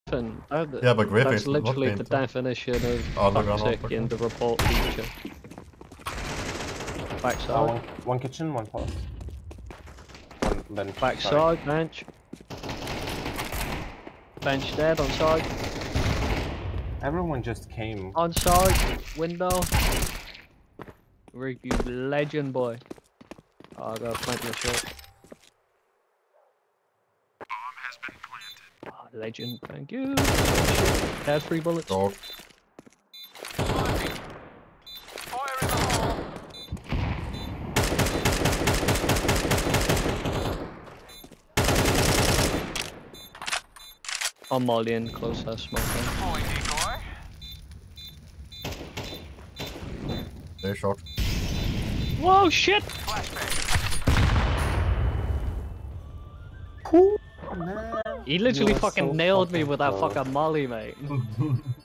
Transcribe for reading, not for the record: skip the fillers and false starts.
Yeah, but Griffin That's is not literally the painted. definition of Underground toxic uppercut. in the report feature. Backside. One kitchen, one palace. One bench. Backside, bench. Bench dead, on side. Everyone just came. On side, window. Rick, you legend, boy. Oh, I got plenty of shot. Oh, legend, thank you. Had 3 bullets. Dog. I'm molly in, close that smoke. They're short. Whoa, shit! Cool, man. He literally You are fucking so nailed me fucking with that close. fucking molly, mate.